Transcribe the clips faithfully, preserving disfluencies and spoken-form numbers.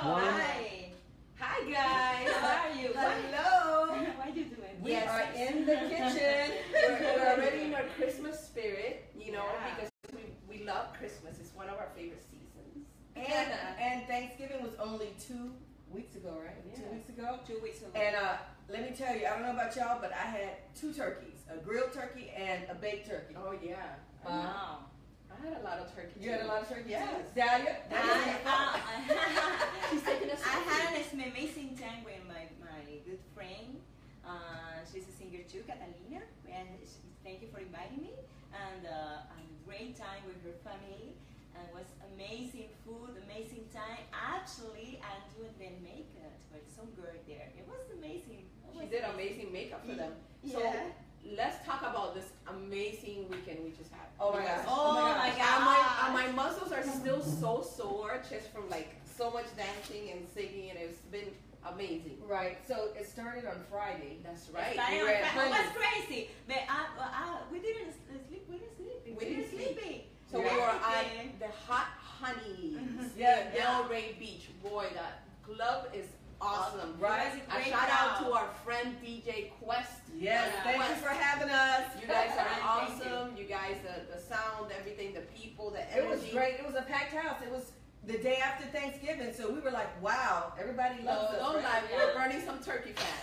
one. Hi. Hi, guys. How are you? Hello. What are you doing? We Yes. are in the kitchen. We're, we're already in our Christmas spirit, you know, Yeah. because we, we love Christmas. It's one of our favorite seasons. And, and Thanksgiving was only two weeks ago, right? Yeah. Two weeks ago. Two weeks ago. And uh, let me tell you, I don't know about y'all, but I had two turkeys, a grilled turkey and a baked turkey. Oh, yeah. Uh, Wow. I had a lot of turkey. You had a lot of turkey? Yes. Too? Dahlia? I, uh, She's taking us. I had an amazing time with my, my good friend. Uh, she's a singer too, Catalina. And she, thank you for inviting me. And uh, I had a great time with her family. And it was amazing food, amazing time. Actually, I'm doing the makeup for some girl there. It was amazing. It She was did amazing makeup for them. So Yeah. let's talk about this amazing weekend we just had. Oh my You guys- gosh. Oh my And gosh. my, and my muscles are still so sore just from like so much dancing and singing, and it's been amazing. Right. So it started on Friday. That's right. Starting We on were at Fri- it was Honey's. crazy. But I, uh, we didn't sleep. We didn't sleep. We didn't sleep. sleeping. So we were at the Hot Honey Yeah, in Delray Beach. Boy, that club is awesome. Right. It was a A great shout out crowd. to our friend D J Quest. Yes. Yeah. Thank you for having us. You guys are Thank you. awesome. You guys, the, the sound, everything, the people, the It was energy. great. It was a packed house. It was the day after Thanksgiving, so we were like, wow, everybody No, loves us. don't right? lie. We Yeah. were burning some turkey fat.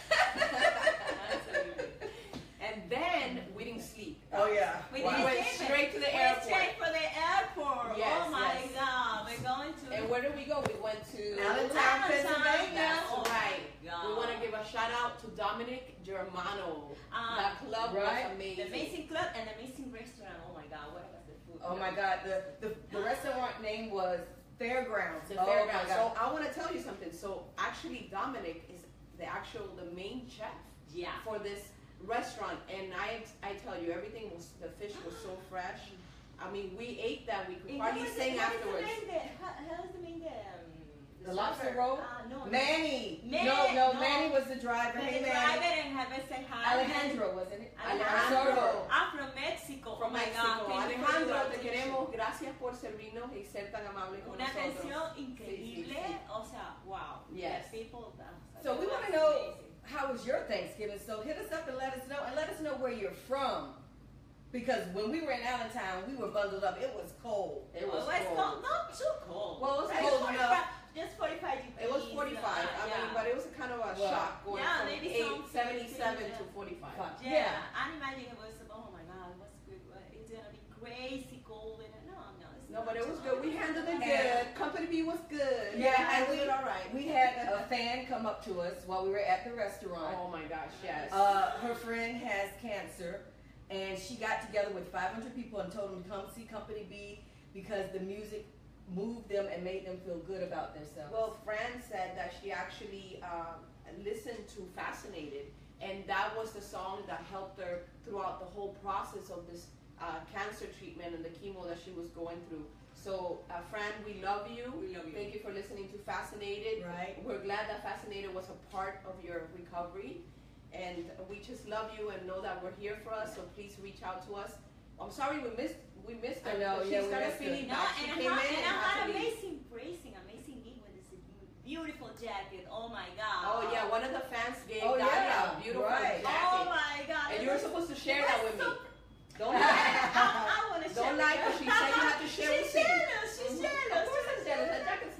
Absolutely. And then we didn't sleep. Oh yeah. We We didn't went sleep. straight to the We airport. straight for the airport. Yes, oh my yes. God, we're going to. And where did we go? We went to Allentown, Pennsylvania. That's Oh right. my God. We want to give a shout out to Dominic Germano. Ah, that club right. was amazing. the amazing club and amazing restaurant. Oh my God, what was the food? Oh my God. The, the the restaurant name was Fairgrounds. The oh fairground. My God. So I want to tell you something. So actually, Dominic is the actual the main chef Yeah. for this restaurant, and I I tell you, everything was the fish was so fresh. I mean, we ate that. We could And hardly what is sing the- what is afterwards. The main, the, how, how's the main the, um, The lobster server? roll? Uh, no, Manny. Manny. No, no, No. Manny was the driver. The Hey, driver Manny. and have a say hi. Alejandro, wasn't it? Alejandro. I'm from Mexico. From oh my Mexico. God, thank you for Alejandro, your te attention. queremos. Gracias por servirnos y ser tan amable con Una nosotros. atención Sí, increíble. sí, sí. O sea, wow. Yes. The people. uh, So we it want was to know amazing. how was your Thanksgiving. So hit us up and let us know, and let us know where you're from. Because when we were in Allentown, we were bundled up. It was cold. It was Well, it's cold. cold. Not too cold. Well, it was Right? cold forty-five enough. Just forty-five degrees. It was forty-five. uh, I yeah. mean, but it was a kind of a Well, shock going yeah, from maybe eight, some seventy-seven yeah. to forty-five. Fine. Yeah, Yeah. I imagine it was. Oh my God, it was good. but It's gonna be crazy cold. And no, no, it's No, not but it was too good. hot. We handled it And- good. Company B was good. Yeah, we and handled we it all right. We had a fan come up to us while we were at the restaurant. Oh my gosh, yes. Uh, her friend has cancer, and she got together with five hundred people and told them to come see Company B because the music moved them and made them feel good about themselves. Well, Fran said that she actually um, listened to Fascinated, and that was the song that helped her throughout the whole process of this uh, cancer treatment and the chemo that she was going through. So, uh, Fran, we love you. We love you. Thank you for listening to Fascinated. Right. We're glad that Fascinated was a part of your recovery, and we just love you and know that we're here for us. So please reach out to us. I'm sorry we missed we missed her. I know, but yeah, she we started missed her. feeling No, bad. She and I came had, in and and I had had to leave. amazing praising, amazing gig with this beautiful jacket. Oh my God. Oh yeah, one of the fans gave Oh, Dahlia yeah, a beautiful right. jacket. Oh my God. And it you were was- supposed to share it that was with me. so- Don't I, lie. I want to share. Don't lie, because she said you have to share with She's me. jealous. She's Mhm. jealous. Of course I'm jealous. That jacket's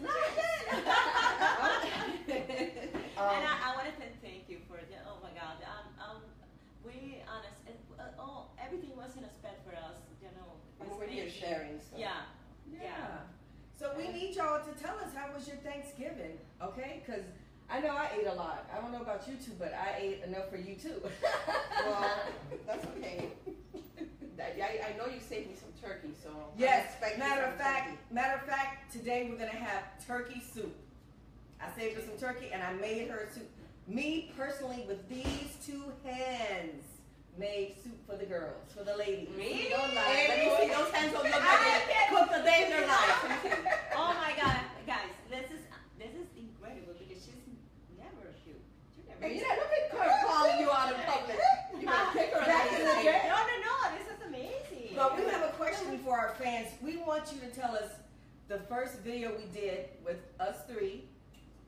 nice. Um, and I, I want to thank you for the. Oh my God. Um, um, we honest. Uh, oh, everything wasn't a spec for us. You know. I'm was over here amazing. sharing. So. Yeah. Yeah. So we need y'all to tell us how was your Thanksgiving, okay? Because I know I ate a lot. I don't know about you two, but I ate enough for you too. Well, that's okay. That- I, I know you saved me some turkey, so I'm Yes. expecting Matter some of fact, turkey. matter of fact, today we're gonna have turkey soup. I saved her some turkey and I made her soup. Me personally, with these two hands, made soup for the girls, for the ladies. Really? Don't lie. Let me And- see those hands don't look I like they can't- cooked a day in their life. Oh my God, guys, this is this is incredible because she's never cute. She never. Hey, yeah, look at her calling you out in public. You gotta kick her Back in in the the face. day. No, no, no. This is amazing. But we have a question for our fans. We want you to tell us the first video we did with us three,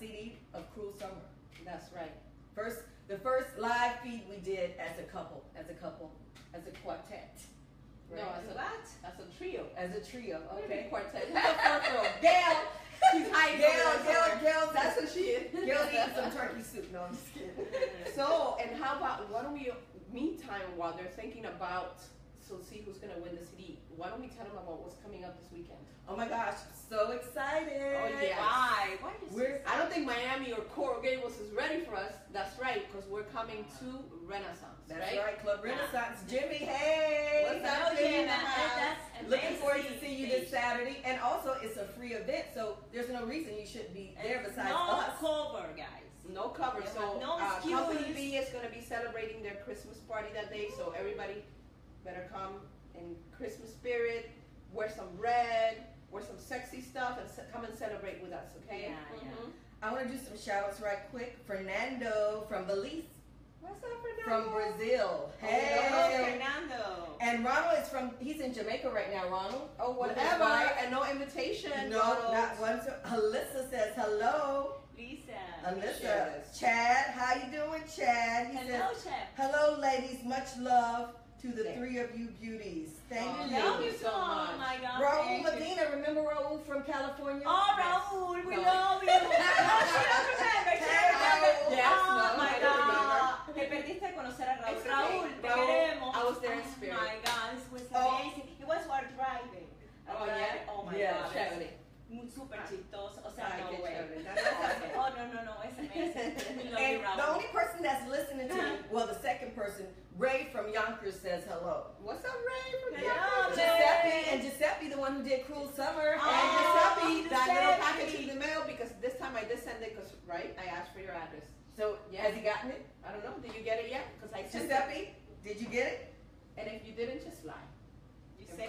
C D of Cruel Summer. That's right. First, the first live feed we did as a couple, as a couple, as a quartet. No, as a, What? as a trio. As a trio, Okay. okay. Quartet. Who's the fourth row? Gail, She's hiding Gail, over there Gail, somewhere. Gail, That's what she is. Gail's eating some turkey soup. No, I'm just kidding. So, and how about, why don't we, meantime, while they're thinking about, so see who's gonna win the C D, why don't we tell them about what's coming up this weekend? Oh my gosh, so excited. Oh, yeah. Why? Why is We're- this? I don't think Miami or Coral Gables is ready for us. That's right, because we're coming to Renaissance, That's right? right, Club Renaissance. Jimmy, hey! What's up, Oh, Jimmy? yeah, in the that- house? that's Looking forward to amazing. see you this Saturday. And also, it's a free event, so there's no reason you shouldn't be there And besides no us. cover, guys. No cover, They so have no uh, Company excuse. B is gonna be celebrating their Christmas party that day, so everybody better come in Christmas spirit, wear some red, wear some sexy stuff, and ce- come and celebrate with us, okay? Yeah, yeah. Mhm. I want to do some shout outs right quick. Fernando from Belize, What's up, Fernando? from Brazil. Oh, Hey! Fernando. And Ronald is from, he's in Jamaica right now, Ronald. Oh, whatever, Whatever. and no invitation. No, Ronald. not one. So, Alyssa says hello. Lisa. Alyssa. Yes. Chad, how you doing, Chad? He Hello, says, Chef. hello, ladies. Much love to the There. three of you beauties. Thank Oh, you. Love you you so so much. Oh my God. Raul thank you. Medina, remember Raul from California? Oh, Yes. Raul, we No. love you. No, she don't remember. She Hey, don't remember. Raul. Yes, oh no, my I don't God. Te perdiste de conocer a Raúl. It's okay. Raúl, te Raúl, queremos. I was there in spirit. Oh my God, this was Oh. amazing. It was while driving. Oh, yeah? Oh my Yeah, God. Chévere. Muy super chistoso. O sea, Ay, no qué way. chévere. That's awesome. Oh, no, no, no. It's amazing. We love And you, Raúl. the only person that's listening to me, well, the second person, Ray from Yonkers says hello. What's up, Ray? From Hello, Yonkers? Ray. Giuseppe, and Giuseppe, the one who did Cruel Summer. Oh, And Giuseppe, that little Giuseppe. package in the mail, because this time I did send it, because, right, I asked for your address. So, Yeah. has he gotten it? I don't know, did you get it yet? Because I sent it. Giuseppe, did you get it? And if you didn't, just lie. You said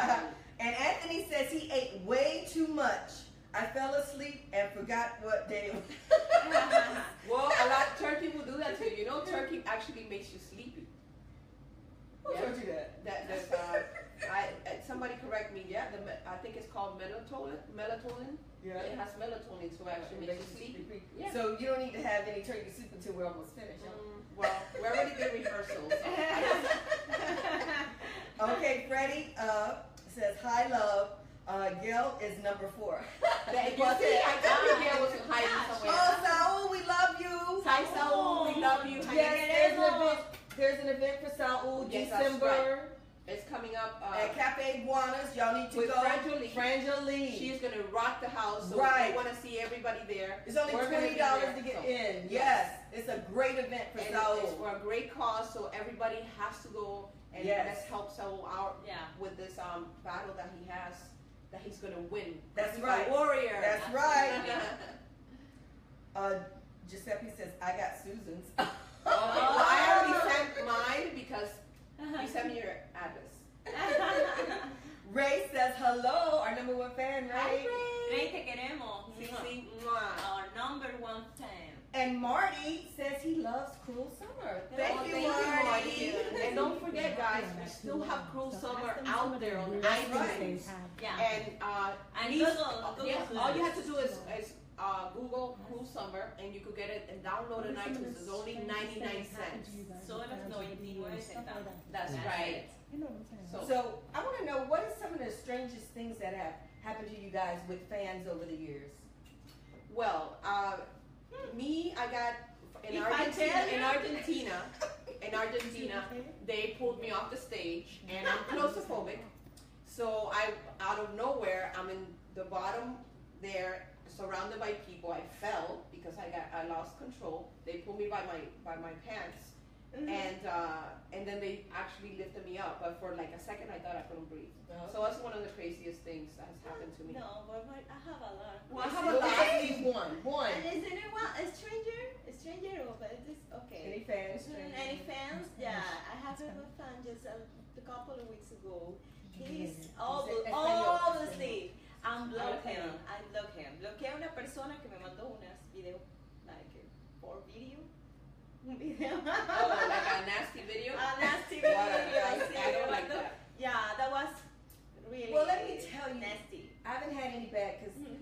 And Anthony says he ate way too much. I fell asleep and forgot what day it was. Well, a lot turkey will do that to you. You know, turkey actually makes you sleepy. Who Yeah. told you that? That that's uh, I uh, somebody correct me. Yeah, the me- I think it's called melatonin. Melatonin. It has melatonin to actually make you sleepy. Yeah. So you don't need to have any turkey soup until we're almost finished. huh? Mm, well, we already did rehearsals. Okay, Freddie uh, says, hi, love. Uh, Gail is number four. That, you see, I told you Gail was hiding Yeah. somewhere. Oh, Saul, we love you. Hi, Saul. We love you. Hi, Yes, there's an Gail. event. There's an event for Saul Yes, that's December It's coming up. Uh, at Cafe Iguanas. Y'all need to with go. Franjolie. Franjolie. She's gonna rock the house, so Right. we want to see everybody there. It's only We're gonna twenty be dollars there, to get so- in. Yes. Yes, it's a great event for And Saul. it's for a great cause, so everybody has to go and Yes. let's help Saul out Yeah. with this um battle that he has, that he's gonna win. That's He's right. a warrior. That's Absolutely. right. Uh, Giuseppe says, I got Susan's. Okay, well, I already sent mine because you sent me your address. Ray says, hello, our number one fan, Ray. Rey, te queremos. Sí, sí, mwah. Our number one fan. And Marty says he loves Cruel Summer. Thank Oh, you, thank you, Marty. Marty. And don't forget, guys, we still have Cruel Summer out there on iTunes. Yeah. And uh, And please, Google, uh, Google yeah, Play. all you have to do is, is uh, Google Cruel Summer, and you could get it and download it on iTunes. It's only ninety-nine cents. Solo noventa y nueve centavos. That's That's right. it. So, So I want to know, what are some of the strangest things that have happened to you guys with fans over the years? well, uh, me, I got in If I Argentina. tell you- In Argentina, in Argentina, they pulled me off the stage, and I'm claustrophobic. So I, out of nowhere, I'm in the bottom there, surrounded by people. I fell because I got, I lost control. They pulled me by my, by my pants, and uh, and then they actually lifted me up. But for like a second, I thought I couldn't breathe. So that's one of the craziest things that has happened to me. No, but but I have a lot. Well, I How have about a lot. at least one? One. And is it one a stranger? A stranger or but it's okay. Any fans? Mm, Any fans? Yeah, I have a fan just a, a couple of weeks ago. He's all, Español, obviously. I'm block him. I block him. Bloqueé a una persona que me mandó unas video, like for video. Un video. Oh, like a nasty video? A nasty video. What a- I- sí, I don't me like mandó. that. Yeah, that was really Well, let me tell you. nasty. I haven't had any bad because Mhm. my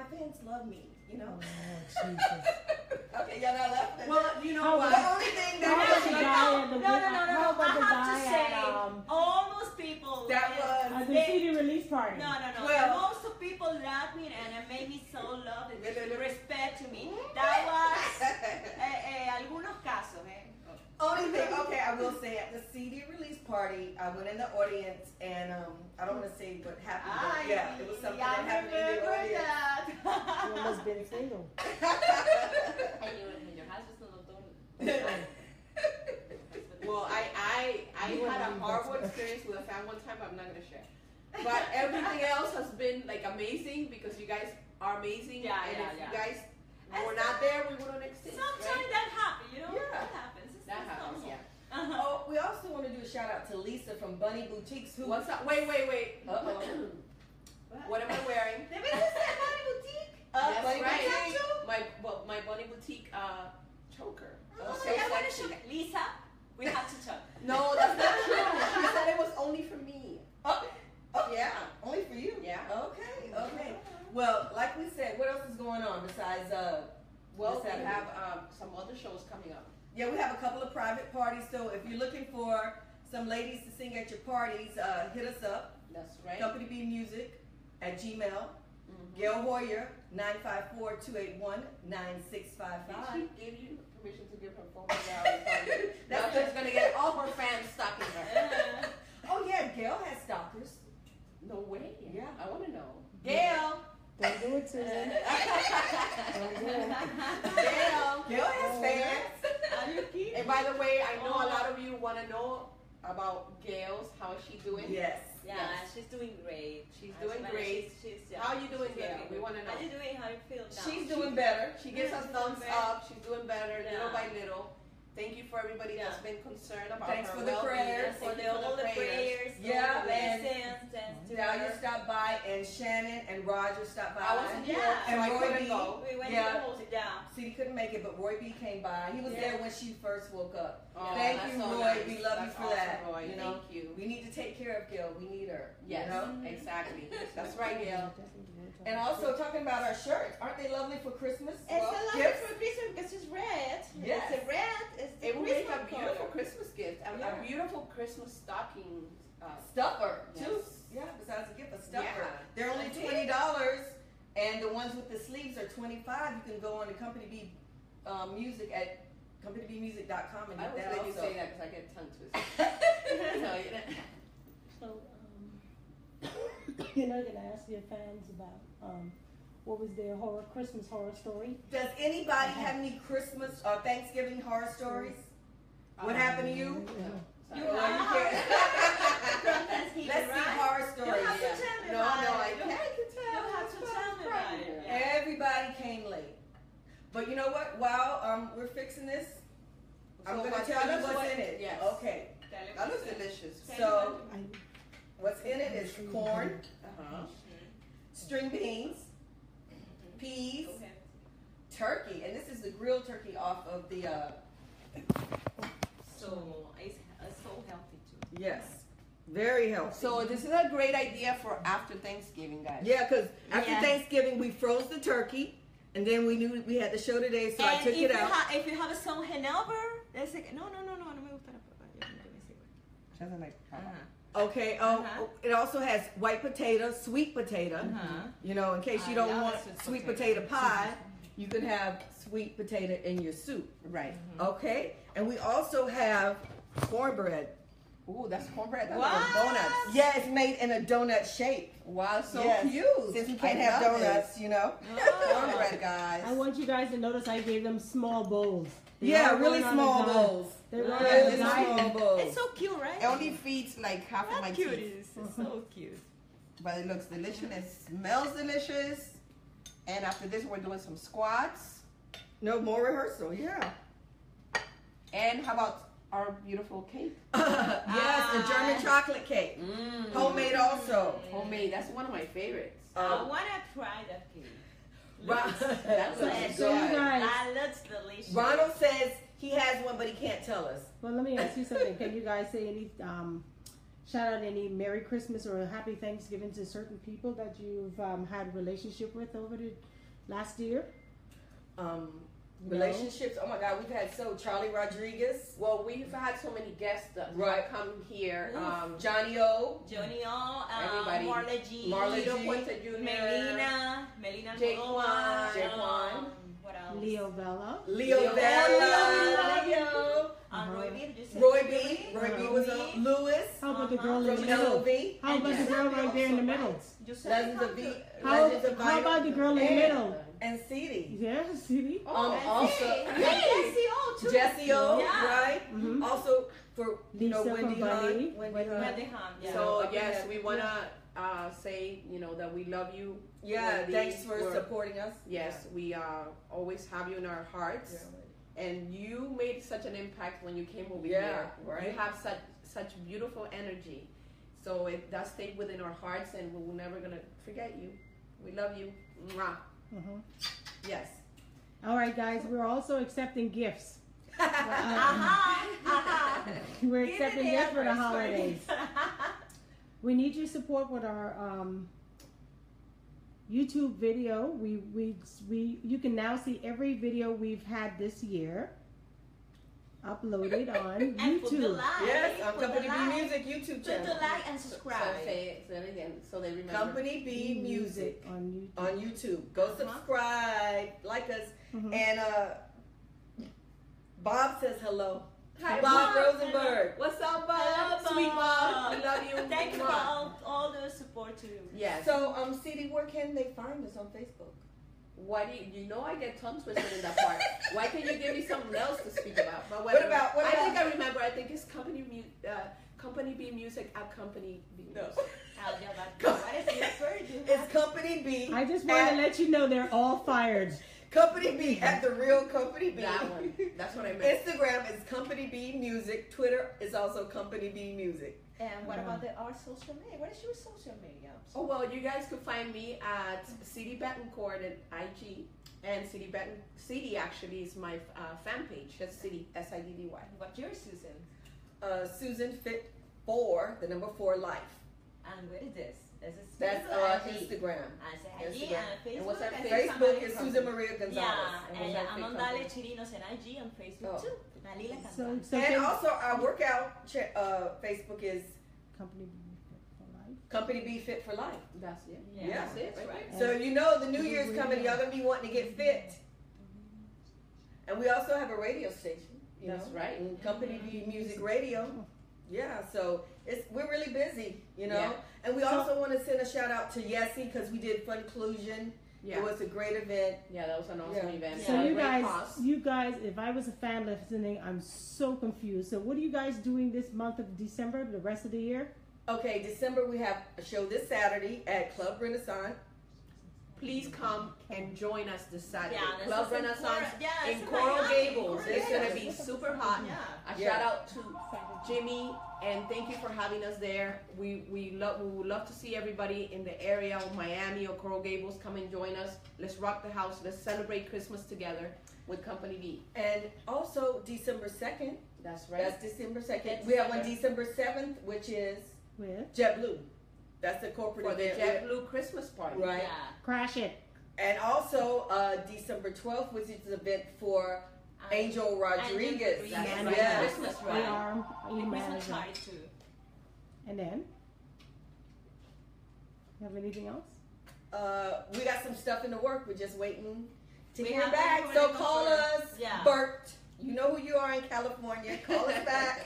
fans love me, you know. Oh, Jesus. Okay, y'all not laughing. Well, you know How what? the only thing How about the that guy at the No, no, no, no, How no. about I the have guy to say, at um almost people. that uh, was at the they- C D release party? No, no, no. Well- Most of people love me and it made me so love and respect to me. That was eh, eh, algunos casos, eh. only thing. Okay, I will say at the C D release party, I went in the audience and um, I don't want to say what happened, but Ay, yeah, it was something I that happened in the remember audience. that. You must been single. And your, and your husband's not done. Well, I I I You had a wouldn't horrible leave us. experience with a fan one time, but I'm not gonna share. But everything else has been like amazing because you guys are amazing. Yeah, and yeah, if yeah. you guys And were so- not there, we wouldn't exist. Sometimes Right? that happens, you know? Yeah. That happens. It's, That it's happens. normal. Yeah. Uh-huh. Oh, we also want to do a shout out to Lisa from Bunny Boutiques. Who? What's up? Wait, wait, wait. Uh-oh. What am I wearing? The business at Bunny Boutique. Uh, That's Bunny right. Boutique. My well, my Bunny Boutique uh, choker. Oh, So yeah, I wanna sexy. show- Lisa, we have to talk. No, that's not true. She said it was only for me. Oh, oh, Yeah. only for you. Yeah. Okay. Okay. Well, like we said, what else is going on besides uh? Well, this we Saturday? have um, some other shows coming up. Yeah, we have a couple of private parties. So if you're looking for some ladies to sing at your parties, uh, hit us up. That's right. Company B Music at Gmail. Mhm. Gail Hoyer nine five four two eight one nine six five Did five. she give you permission to give her phone number out? Now That's she's gonna get all her fans stalking her. Uh, Oh yeah, Gail has stalkers. No way. Yeah. I want to know. Gail. Don't do it, Susan. Don't do it. Gail. Gail has fans. Are you kidding? And by the way, I know a lot of you want to know about Gail's. How is she doing? Yes. Yeah, Yes. she's doing great. She's Uh, doing she- great. She's, she's, yeah, How you doing, she's very Gail? We good. wanna know. How you doing? How you feel now? She's doing better. She gives us She's thumbs doing better. up. She's doing better, little Yeah. by little. Thank you for everybody that's Yeah. been concerned about Thanks her for the well-being. prayers. for Thank the, you for all the the prayers, Yeah, all the and blessings, and to Now you her. stopped by and Shannon and Roger stopped by. I wasn't here, Yeah. so And I Roy couldn't B. go. We went Yeah. to the house, yeah. See, he couldn't make it, but Roy B came by. He was Yeah. there when she first woke up. Oh, Thank that's you, so Roy. nice. We love you That's for awesome, that. Roy. You know, Thank you. we need to take care of Gail. We need her. Yes, You know? exactly. That's right, Gail. And also talking about our shirts, aren't they lovely for Christmas? It's Well, a lot gifts? for Christmas because it's red. Yes. It's a red. It's the It will make a Christmas beautiful color. Christmas gift. A, Yeah. a beautiful Christmas stocking. Uh, Stuffer too. Yes. Yeah, besides the gift, a stuffer. Yeah. They're only I did. twenty dollars, and the ones with the sleeves are twenty five. You can go on to Company B um, Music at company b music dot com and I get always that let you also. say that because I get tongue twisted. no, you know. So, um, you're not gonna ask your fans about um, what was their horror Christmas horror story? Does anybody have any Christmas or Thanksgiving horror stories? What Um, happened to you? No. You Well, have you can't. from Thanksgiving, Let's see right? horror stories. You have to Yeah. tell me No, about no, it. I You can't. have- can tell. You have to It's tell me about fun. it. Yeah. Everybody came late. But you know what? While um, we're fixing this, I'm So, going to but tell tell you us what's what- in it. yes. Okay. Tell me That looks what's in it. delicious. Tell me So, I, what's in it is corn, Uh-huh. string beans, peas, Okay. turkey, and this is the grilled turkey off of the, uh, So it's, it's so healthy too. yes, very healthy. So this is a great idea for after Thanksgiving, guys. Yeah, because after Yeah. Thanksgiving, we froze the turkey, and then we knew we had the show today, so I And took if it you out. ha- if you have some Hanover, let's say, no, no, no, no, no me gusta la papaya. Let me see. Doesn't like. Uh-huh. Okay, oh, Uh-huh. it also has white potato, sweet potato. Uh-huh. You know, in case you I don't love want sweet sweet potato. potato pie, you can have sweet potato in your soup. Right. Okay, and we also have cornbread. Ooh, that's cornbread. That's What? like donuts. Yeah, it's made in a donut shape. Wow, so Yes. cute. Since we can't I have love donuts, this. you know. Cornbread, guys. I want you guys to notice I gave them small bowls. They Yeah, all really run on small a diet. bowls. They run Yeah, on a Really this diet. small bowls. It's so cute, right? It only feeds like half of my How cute it teeth. is. It's so cute. But it looks delicious. It smells delicious. And after this, we're doing some squats. No more rehearsal. Yeah. And how about our beautiful cake? Yes, the German chocolate cake, Mm. homemade also. Homemade. That's one of my favorites. I Uh, want to try that cake. Ron- That looks So you good. guys, That looks delicious. Ronald says he has one, but he can't tell us. well, let me ask you something. Can you guys say any, um, shout out any Merry Christmas or Happy Thanksgiving to certain people that you've um, had relationship with over the last year? Um, No. relationships. Oh my God, we've had so Charlie Rodriguez, Well, we've had so many guests that Right. have come here. Oof. Um, Johnny O, Johnny O, uh, Everybody. Marla G, Marla Tito G, Puente Junior Melina, Melina Jaquan, Almodovar, Jaquan. um, what else? Leo Vela. Leo Leo Bella, Bella. Leo, Um, Roy Uh-huh. B, did you say Roy Roy B, Roy B Uh-huh. was on, Lewis How about the Uh-huh. girl in the from middle? L O V, How about the And girl Giuseppe right there in the also, middle? right? Giuseppe Legends of come V, too. How, Legends of how about the girl in the And- middle? and C D. Yeah, see? Oh, Um, and also- Jesse. Yeah, Jesse O too. Jesse O, Yeah. right? Mhm. Also for you know Lisa Wendy from Bunny. Hunt, Wendy Wendy Hunt. Wendy Hunt, yeah. So up in yes, that- we wanna uh, say you know that we love you. Yeah, Wendy. thanks for We're- supporting us. Yes, we uh, always have you in our hearts, Yeah. and you made such an impact when you came over Yeah, here. right. You have such such beautiful energy, so it that stayed within our hearts, and we're never gonna forget you. We love you. Mwah. Mhm. Yes. All right, guys, we're also accepting gifts. Aha, aha. We're Give accepting it gifts for the efforts, holidays. We need your support with our um, YouTube video. We, we, we, you can now see every video we've had this year uploaded on And put the YouTube. like. Yes, on put the Company B like, Music YouTube Put the channel. like and So, subscribe. so say it, say it again, so they remember. Company B Music on YouTube. on YouTube. Go Uh-huh. subscribe, like us, Mhm. and uh, Bob says hello. Hi, Bob Bob. Rosenberg. What's up, Bob? Hello, Sweet Bob. Bob. We love you. Thank you for Mwah. all, all the support too. Yes. So, um, C D, where can they find us on Facebook? Why do you, you know I get tongue twisted in that part? Why can't you give me something else to speak about? But What about- what I about- think I remember. I think it's company mu- uh, company B music at company B. No. Music. I'll get back to you. What is it? Where do you have It's Company B. I just want to at- let you know they're all fired. Company B at the real Company B. That one. That's what I meant. Instagram is Company B Music. Twitter is also Company B Music. And what about the, our social media? What is your social media? Oh well, you guys could find me at C D Betancourt at I G, and C D Betan C D actually is my uh, fan page. That's C D S I D D Y. What's yours, Susan? Uh, Susan Fit Four, the number four life. And what is this? This is That's Facebook, uh, I G. Instagram. I say I G Instagram. and Facebook. And what's our I say Facebook somebody is from- Susan Maria Gonzalez. Yeah, And and what's our Amandale Facebook? Chirinos and I G on Facebook Oh. too. Dalila So, Cantante. so And can- also our workout cha- uh, Facebook is Company B for life. Company B Fit for Life. That's it. Yeah, Yeah. That's it. that's Right. right. there. So you know the New Year's coming, y'all gonna be wanting to get fit. And we also have a radio station. You That's know, right. and Company B Music Radio. Yeah, so it's we're really busy, you know. Yeah. And we So- also want to send a shout out to Yessie because we did Funclusion. Yeah. It was a great event. Yeah, that was an awesome Yeah. event. So Yeah, you great guys, cause. you guys, if I was a fan listening, I'm so confused. So what are you guys doing this month of December, the rest of the year? Okay, December we have a show this Saturday at Club Renaissance. Please come and join us this Saturday. Yeah, this Club is in Renaissance Cor- yeah, in it's in Coral Miami, Gables. Coral It's gonna Gables. be super hot. Yeah. A Yeah. shout out to Jimmy and thank you for having us there. We we love we would love to see everybody in the area of Miami or Coral Gables come and join us. Let's rock the house. Let's celebrate Christmas together with Company B. And also December second. That's right. That's December second. That's We have one December. December seventh, which is With JetBlue. That's the corporate for the event. JetBlue Christmas party. Right. Yeah. Crash It. And also uh, December twelfth, which is an event for Um, Angel Rodriguez. That's Yeah. right. Yes. Christmas We party. are The you Christmas manager. party too. And then, you have anything else? Uh, we got some stuff in the work. We're just waiting to We hear have back. already So call confirmed. us, Yeah. Bert. You know who you are in California. Call us back.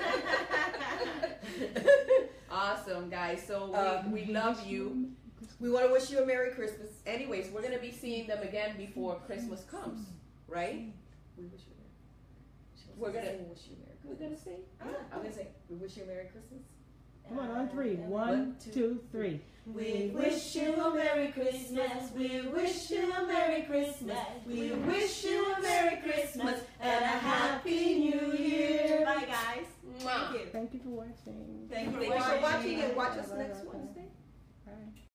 Awesome guys. So we, Um, we love you. We want to wish you a Merry Christmas. Anyways, we're gonna be seeing them again before Christmas comes, right? We wish you a Merry We're gonna- we wish you a Merry We're Christmas. gonna sing. I'm gonna say we wish you a Merry Christmas. Come on, on three. And- One, One, two, two, three. We wish you a Merry Christmas. We wish you a Merry Christmas. We wish you a Merry Christmas and a Happy New Year. Bye, guys. Mwah. Thank you. Thank you for watching. Thank you Thanks for watching and watch us Bye, next bye, bye. Wednesday. Bye.